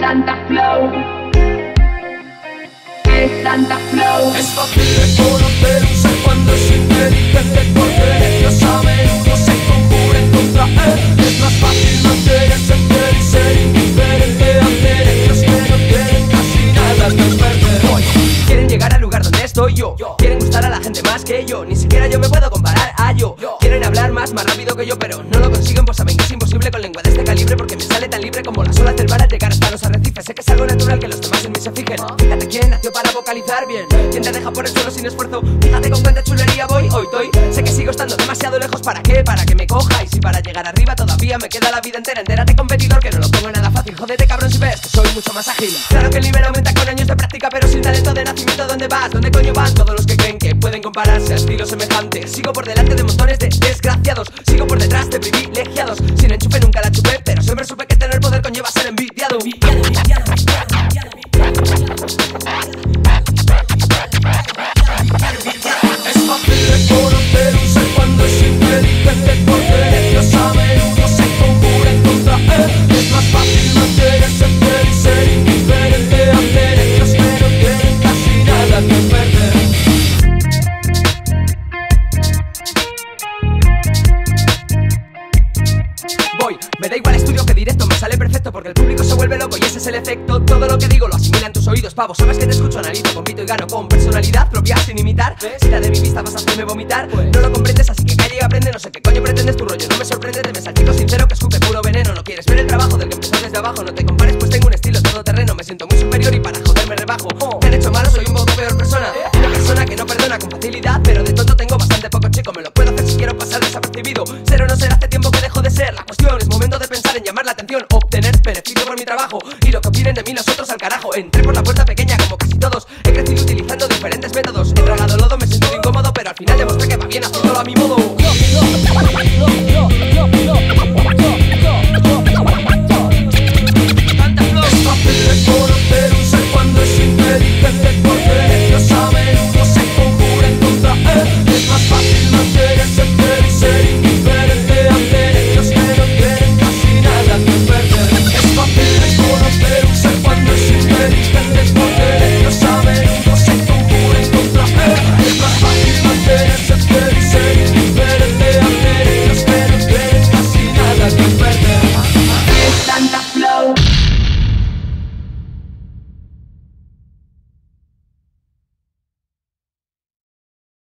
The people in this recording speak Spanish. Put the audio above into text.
Santaflow. Es Santaflow. Es fácil reconocer un ser cuando es inteligente, porque ellos saben, uno se conjuren contra él. Es más fácil mantenerse fiel y ser indiferente ante ellos que no tienen casi nada que perder. Quieren llegar al lugar donde estoy yo, quieren gustar a la gente más que yo. Ni siquiera yo me puedo comparar a yo. Quieren hablar más rápido que yo, pero no lo consiguen, pues saben que es imposible con lengua de este calibre, porque me sale tan libre como las olas del mar al llegar hasta los arrecifes. Sé que es algo natural que los demás en mí se fijen. Fíjate quién nació para vocalizar bien, quién te deja por el suelo sin esfuerzo. Fíjate con cuánta chulería voy hoy. Sé que sigo estando demasiado lejos. ¿Para qué? Para que me coja. Y si para llegar arriba todavía me queda la vida entera. Entérate, competidor, que no lo pongo nada fácil. Jódete, cabrón, si ves que soy mucho más ágil. Claro que el nivel aumenta con años de práctica, pero sin talento de nacimiento. ¿Dónde vas? ¿Dónde coño van todos los que creen que pueden compararse a estilos semejantes? Sigo por delante de montones de desgraciados, sigo por detrás de privilegiados. Sin enchufe nunca la chupé, pero siempre supe que tener poder conlleva ser envidiado. Es fácil reconocer un ser cuando es inteligente, porque ellos saben, uno se conjuren contra él. Es más fácil mantenerse fiel y ser indiferente ante ellos que no tienen casi nada que perder. Me da igual estudio que directo, me sale perfecto, porque el público se vuelve loco y ese es el efecto. Todo lo que digo lo asimilan tus oídos, pavo. Sabes que te escucho, analizo, compito y gano con personalidad propia sin imitar. Si la de mi vista vas a hacerme vomitar, no lo comprendes, así que calla y aprende. No sé qué coño pretendes, tu rollo no me sorprende. Te ves al chico sincero que escupe puro veneno. No quieres ver el trabajo del que empezó desde abajo. No te compares, pues tengo un estilo todoterreno. Me siento muy superior y para joder me rebajo. Te han hecho malo, soy un poco peor persona. Una persona que no perdona con facilidad, pero de tonto tengo bastante poco, chico. Me lo puedo hacer si quiero pasar desapercibido. Ser o no ser, hace tiempo que dejo de ser. La cuestión es momento de pensar en llamar la atención, obtener beneficio por mi trabajo y lo que opinen de mí los otros al carajo. Entré por la puerta pequeña como casi todos, he crecido utilizando diferentes métodos. He tragado lodo, me he sentido incómodo, pero al final demostré que va bien haciéndolo a mi modo.